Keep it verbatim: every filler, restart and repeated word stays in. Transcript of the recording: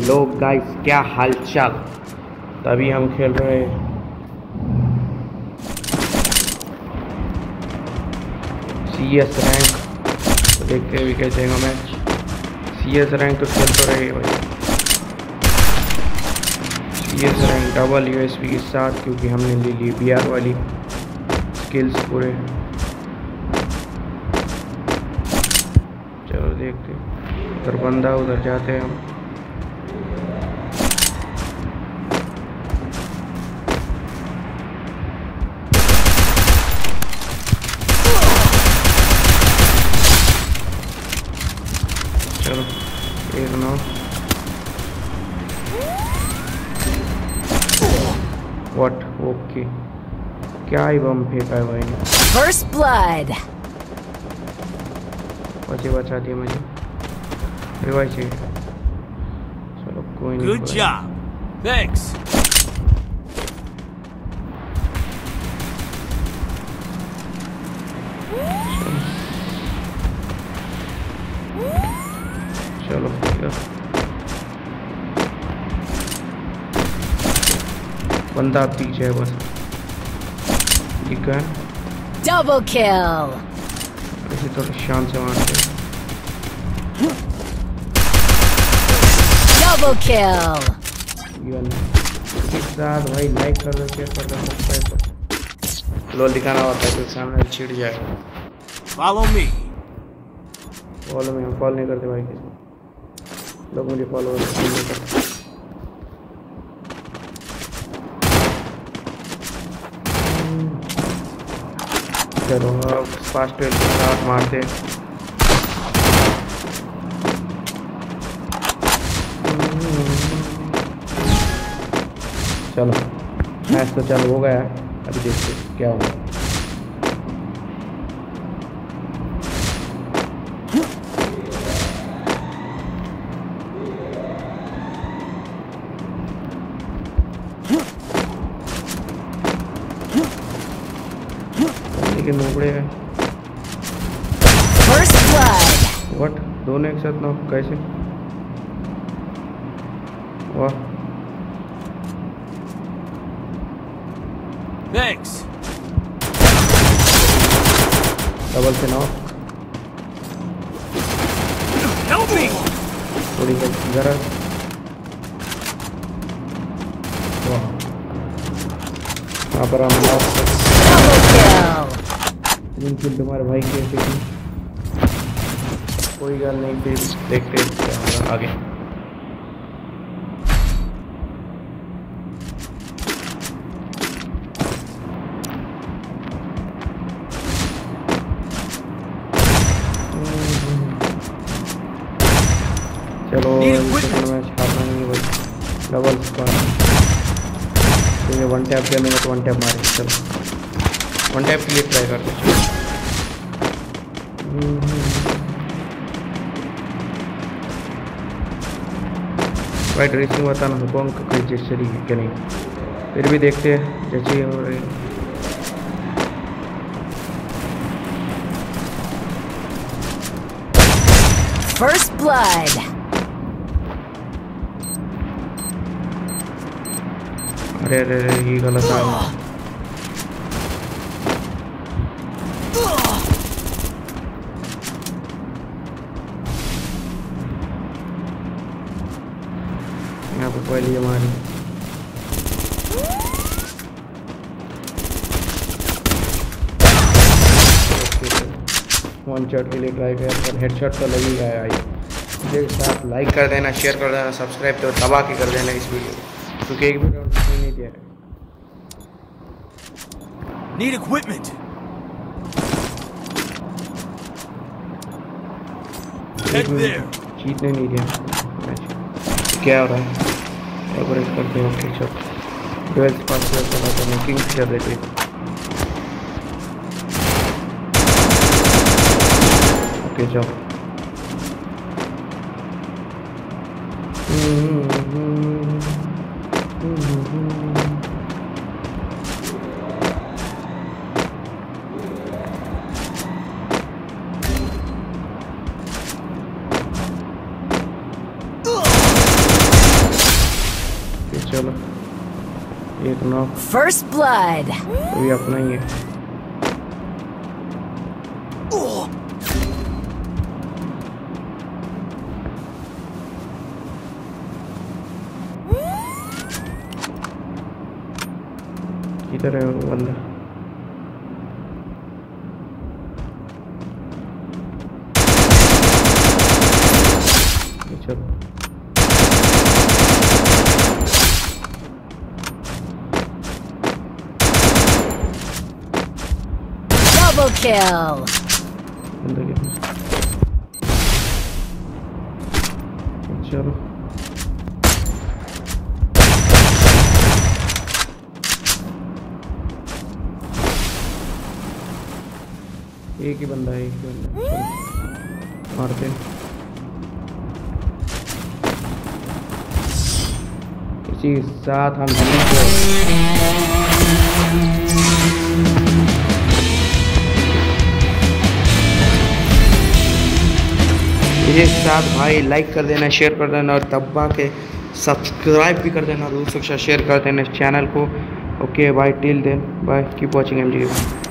Hello guys, क्या हालचाल। तभी हम खेल रहे हैं सी एस रैंक। तो देखते हैं भी कैसे जाएगा मैच। सी एस रैंक तो खेल तो रहे भाई, C S rank W S P के साथ, क्योंकि हमने ले ली बी आर वाली स्किल्स पूरे। चलो देखते हैं, उधर बंदा, उधर जाते हैं हम। चलो एक नौ व्हाट, ओके। क्या ही बम फेंका है भाई ने। First blood. बचे बचा दिया मुझे, रिवाइव चाहिए। चलो कोई नहीं। Good job, thanks. चलो बंदा पीछे है बस, ठीक है। Double kill. इसी थोड़ा शान से मारते। Double kill. साथ भाई लाइक कर दो, शेयर कर दो, सब्सक्राइब कर। लोल दिखाना होता है तो सामने छिड़ जाएगा। Follow me. फॉलो में हम फॉलो नहीं करते भाई, किसी लोग मुझे फॉलो नहीं करते। चलो अब फास्ट के साथ मारते। चलो मैच तो चालू हो गया है, अभी देखते क्या होगा। लेकिन नोबड़े हैं। First blood. व्हाट, दोनों एक साथ नॉक कैसे? वाह, Thanks. डबल से नॉक। Help me. थोड़ी जरा, वाह, यहाँ पर हम नॉक। तीन किल तुम्हारे भाई के ऐसे की। कोई गल नहीं, फिर देखते क्या होगा आगे। चलो मैच हारना नहीं है भाई, डबल स्क्वाड। वन टैप किया मैंने तो वन टैप मारे। चलो वन टैप के लिए ट्राई करते हैं। भाई ड्रेसिंग बताना हमको, उनका कोई जैसे ही है क्या नहीं, फिर भी देखते हैं जैसे हो रही। First blood. अरे अरे अरे ये गलत आ। यहाँ पर पहले हमारी वन शॉट के लिए ट्राई कर, पर हेडशॉट तो लग ही गया है। इसके साथ लाइक कर देना, शेयर कर देना, सब्सक्राइब तो दबा के कर देना इस वीडियो, क्योंकि एक भी राउंड नहीं दिया है। Need equipment. Head there. जीतने नहीं दिया मैच। क्या हो रहा है? एवरेज करते हैं। ओके चलो ट्वेल्थ पास करते हैं, किंग्स कर रहे थे। ओके जाओ। चलो एक नॉक, First blood. तो ये अपना ही है। किधर है वो बंदा? चलो Double kill. बंदा के चलो एक ही बंदा है, एक ही बंदा। चलो मारते हैं। इसी के साथ हम इसी के साथ भाई लाइक कर देना, शेयर कर देना और दबा के सब्सक्राइब भी कर देना, दूसरों के साथ शेयर कर देना इस चैनल को। Okay bye, till then bye, keep watching M जी।